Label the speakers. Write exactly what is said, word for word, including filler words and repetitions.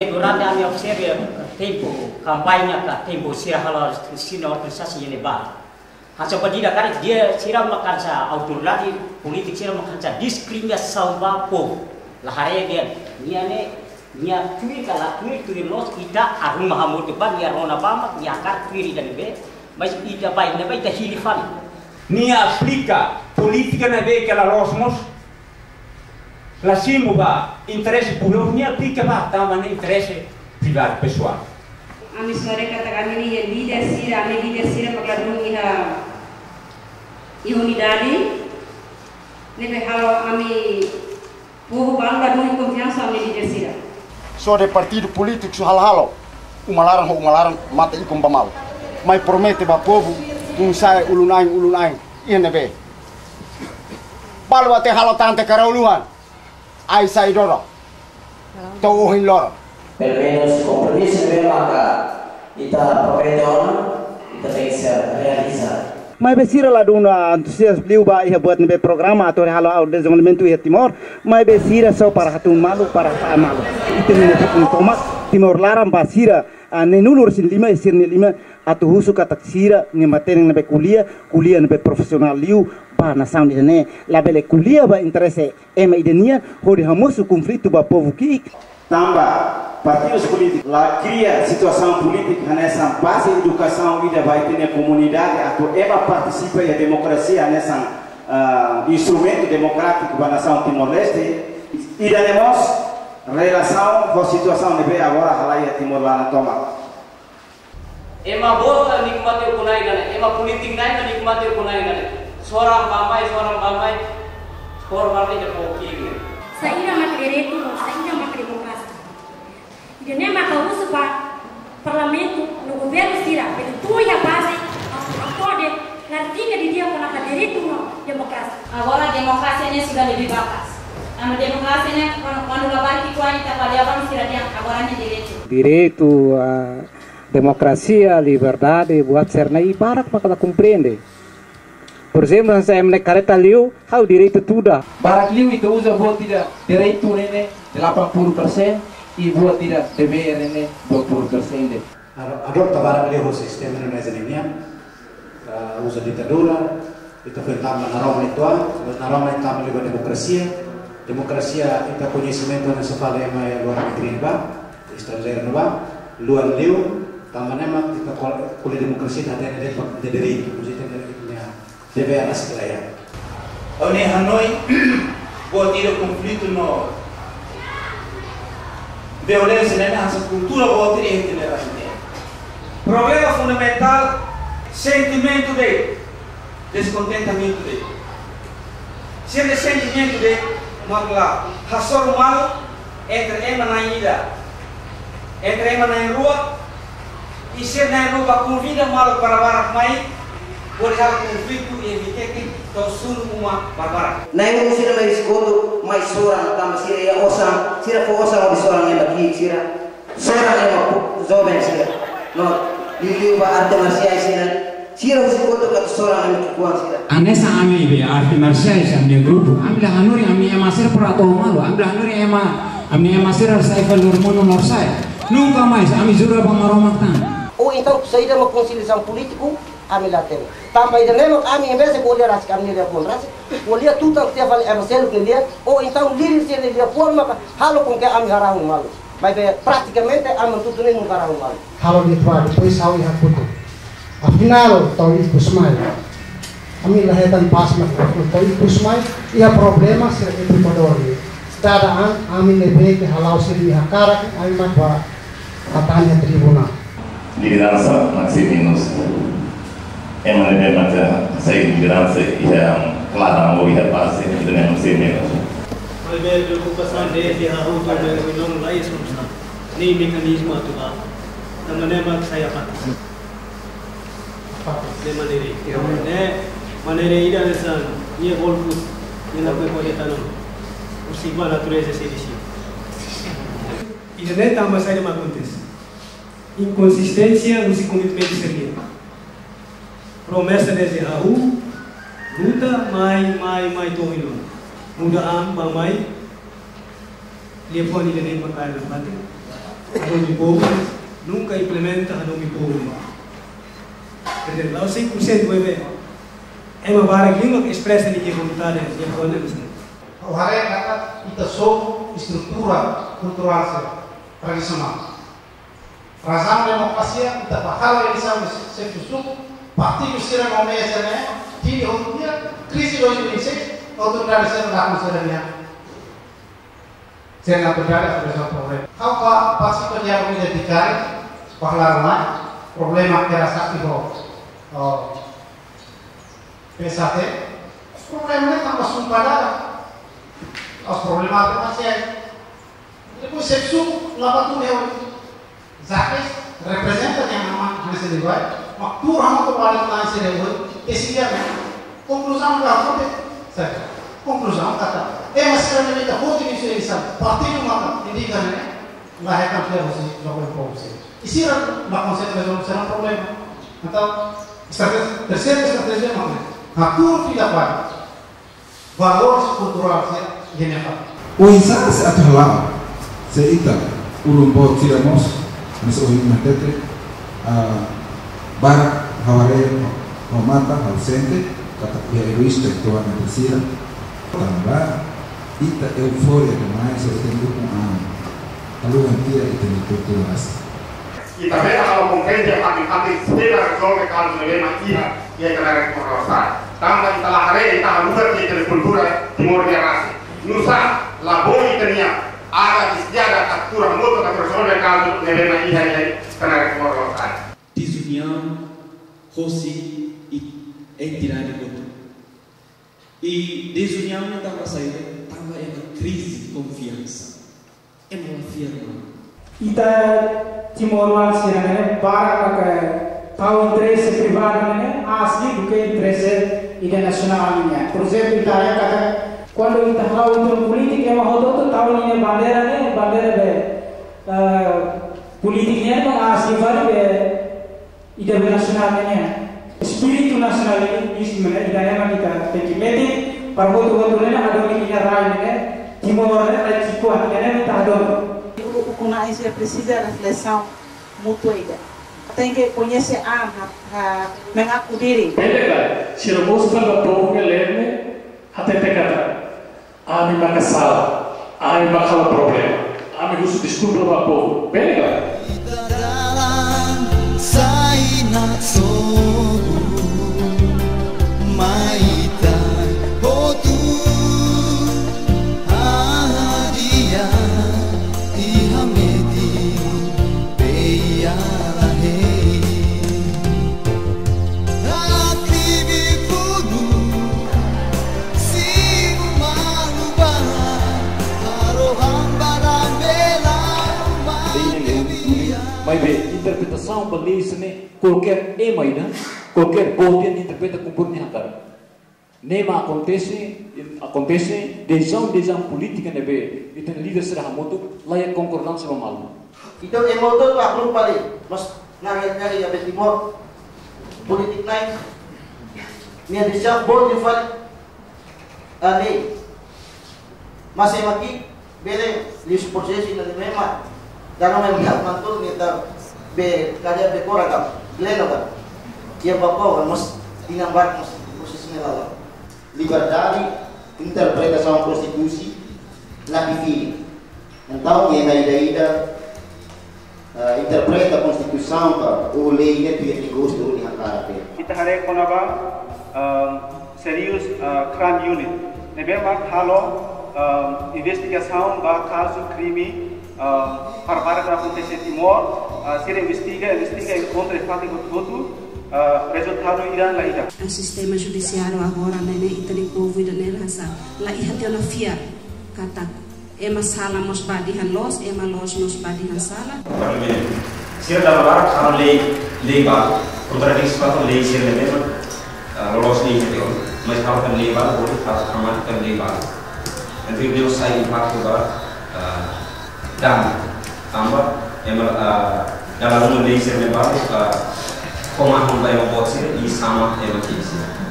Speaker 1: Durante a minha observa tempo kampanye ka tempo sira halal sina organisasi yang lebar. Hasil badida kan dia sira makan sa autorati politik sira makan sa diskriminasi sama po. Lahare dia nia ne nia tui kala tui tui los kita arun mahamud ban nia rona bama nia kar tui dan be mas ida bai ne bai ta hilifan.
Speaker 2: Nia aplica politica na be que la rosmos la simuba interesse público nia aplica ba tama interesse privado pessoal.
Speaker 3: Ami sore kata kami ni yang leader sira, ami leader sira pagladung iha iha unidade. Nebe halo ami povo baladung confiança ami leader sira.
Speaker 4: Só de partido político so hal-halo, umalarang ho umalarang mata ikum pamal. Mai promete ba povo kung sai ulunai ulunai iha nebe. Palu ate halo tante karauluhan. Ai sai doro. Tau ohin loro.
Speaker 5: Pelo menos compromisso de maka kita prometeu kita bisa realizar.
Speaker 6: Mas besira lá duna antusias liu ba ia buat nebe programa atau halo ao desenvolvimento ia Timor, mas besira só para hatun malu para pa malu. Itu ni pun tomat Timor laram basira nenulur sin lima isir ni lima atau husu kata sira ni materi nebe kuliah kuliah nebe profesional liu ba na sound ini labele kuliah ba interesse ema idenia hori hamusu conflito ba povo ki
Speaker 4: Tambah partidos políticos lá cria situação política nessa base educação e vai ter na comunidade atau ela participa da democracia nessa uh, instrumento democrático da nação Timor-Leste e temos relação com a situação de agora halai Timor lá na toma.
Speaker 1: Ema bota nikmati kunai gane, ema politik nai na nikmati kunai gane. Seorang bamai, seorang bamai, seorang bamai jauh kiri.
Speaker 7: Saída matrireto, saída matridemocracia. E nem mais uso para parlamento no governo sira, porque tu e a base acorde na artiga de dia com a direito no democracia.
Speaker 3: Agora a democracia nem sudah lebih batas. A democracia nem quando a base que quando kita pada orang sira dia agora nem direito.
Speaker 6: Direito a democracia, liberdade, buat serna ibarat para compreender. Por exemplo, saya menek kareta liu, hau direito tudo.
Speaker 8: Barak liu itu usa buat tidak direito nene delapan puluh persen. E buat tidak D B R ini dua puluh persen deh.
Speaker 9: Adopta barang liu sistema Indonesia ini, usa ditadura, itu fentama na Roma itu, na Roma itu tambah lebih demokrasia, demokrasia itu conhecimento nessa fala é mais luar negeri ba, estrangeiro ba, luar liu, tambah nama kita kuliah demokrasi ada yang ada dari, maksudnya D B R sekelaya.
Speaker 2: Oni Hanoi buat tidak konflik no violência na nossa cultura ou ter intolerância. Problema fundamental, sentimento de descontentamento de. Se esse sentimento de magla hasor humano entre ema na ida, entre ema na rua e se na rua convida malo para barak mai, por hal conflito e evitar que tosul uma barbara.
Speaker 5: Na yang sira mai skodo mai sora kama sira ya osam sira fo osam abi sora ngai baki sira sora ngai ma zoben sira no lili ba arte marsia sira sira skodo ka sora ngai kuan sira
Speaker 8: Anessa ami be arte marsia sa mi grupo amla hanuri ami emasir prato malu amla hanuri ema ami emasir saifal hormono norsai nunca mais ami jura pamaromatan.
Speaker 10: Oh então saída uma conciliação político ami laten. Também de lembro ami em vez de colher as caminhas de pôr ras, colher tudo que te vale é você que lhe ou então líder se lhe pôr mas halo com que ami harau malu. Mas praticamente ami tudo nem nunca harau malu.
Speaker 11: Halo di tua depois sawi haputu. Afinal tau itu semai. Ami lahetan pas mas tau itu semai ia problema se itu podori. Dadaan ami lebe ke halau siri hakara ami matwa katanya tribunal.
Speaker 12: Lideranza Maximinus emang lebih macam saya lideranza yang kelana mau lihat pasti dengan Maximinus.
Speaker 13: Lebih preocupação dele a outra não lá isso não nem mecanismo atual. Da maneira que saya participa. De maneira né maneira ida nessa ia golpe ia na coisa tanto. O sigma natureza se diz. E não é tão mais ainda acontece. Inconsistência no comprometimento seria promessa de Raul luta mai mai mai domino muda am ba mai telefone de nem makai na bate Anomi povo nunca implementa anomi povo. Quer lá cem por cento bebê é uma vara que não expressa ninguém vontade de economia.
Speaker 11: O hare kata kita somos estrutura cultural tradisional. Razão demokrasia kita bakal realizar sesuatu parti usira nomesa né tini hotia crise dois mil e seis autoridade sendo da conselharia sendo autoridade a resolver problema. Kau pa pasti penjara identifikasi bahwa problema que era sático oh pensate problema não estava sumpada os problemas que masih ada. Depois sexo lapa tu meu Zakes representa yang nama nasi dibuat. Waktu orang tu paling nasi dibuat. Esinya conclusão da foto, certo? Conclusão kata. Eh masih ada kita foto ini sudah bisa. Parti itu maka ini kan ne lahirkan dia mesti lakukan proses. Isi lah konsep resolusi problema. Atau strategi tersier strategi mana? Atur tidak baik. Valor kultural saya general.
Speaker 14: Uisa se athalau se ita ulum bot tiramos mas ohin matete barak haware romata ausente kata pia egoísta toda na terceira também ita euforia demais eu tenho com a alu antira ita ni culturas
Speaker 15: e também kalau compreende kami-kami sudah resolve kalau problema ia ia kena resolver tambah kita lahare kita haluar kita kultura timur leste nusa laboi tenia ada istiada captura moto da resolve caso problema ia ia kena resolver
Speaker 16: desunião rosi e entidade outro e desunião não estava saindo estava em uma crise de confiança é uma firma
Speaker 17: ita timor leste né para que tal interesse privado né asli do que interesse internacional né por exemplo Itália kata quando kita tahu itu politik yang mahu tu tahu ini bandera ni bandera be politiknya tu asli baru be ide nasional ni spiritu nasional ini di mana idaya kita tekimeti parbotu botu ni ada ni kita rai ni timor ni ada cikguan ni kita ada.
Speaker 18: O Kunais precisa reflexão mútua ida. Tem que conhecer a a mengaku diri.
Speaker 19: Betul. Sirobos pada povo elerne até pecata. Ami makasala, ami makala problema. Ami gusto desculpa para povo. Betul.
Speaker 20: Sai na sogu maita botu adia ihamedi beyara hei akribi kudu sigu maluba aroham barambela
Speaker 8: Mas bem, interpretação balisa ne qualquer emaida, qualquer botian interpreta com por nihatar. Nema acontece, acontece decisão decisão política ne be, itu líder serah moto layak concordância no mal.
Speaker 10: Então é moto tu aklu pali, mas nari nari ya betimor politik naik, minha decisão botin fali, ali masih maki bele lis proses ini memang. Karena melihat mantul kita be karya be koragam, leno kan, ia bapak mas dinambar mas posisi melala. Liberdade, interpretação konstitusi, lagi feeling. Então quem na ida interpreta a constituição para o lei é que gosto de hantar.
Speaker 2: Kita hari konaba serius crime unit. Nebema halo investigação ba caso crime para para acontecer Timor, se investiga, investiga encontra fato tudo, resultado irá lá ida.
Speaker 3: O sistema judiciário agora né ita de povo ida né rasa, lá ida tem na fia kata, ema sala mos badihan los, ema los mos badihan sala.
Speaker 1: Sira dalam barat kalau lei lei bal, kontradiksi atau lei sira memang lolos lei itu, mas kalau kan lei bal boleh harus amankan lei bal. Nanti beliau saya impact barat dan tambah emal dalam lei sira memang komando yang buat sira i sama emal kisi.